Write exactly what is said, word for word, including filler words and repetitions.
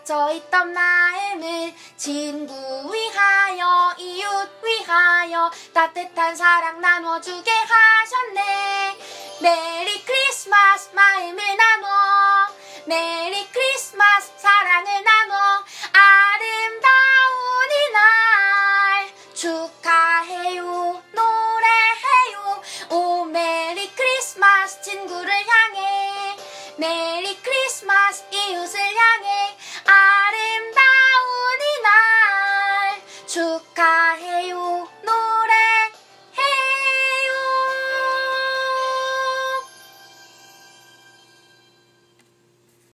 닫혀있던 마음을 친구 위하여 이웃 위하여 따뜻한 사랑 나눠주게 하셨네. 메리 크리스마스 마음을 나눠 메리 크리스마스 사랑을 나눠 아름다운 이날 축하해요 노래해요 오 메리 크리스마스 친구를 향해 메리 크리스마스 이웃을 향해 아름다운 이날 축하해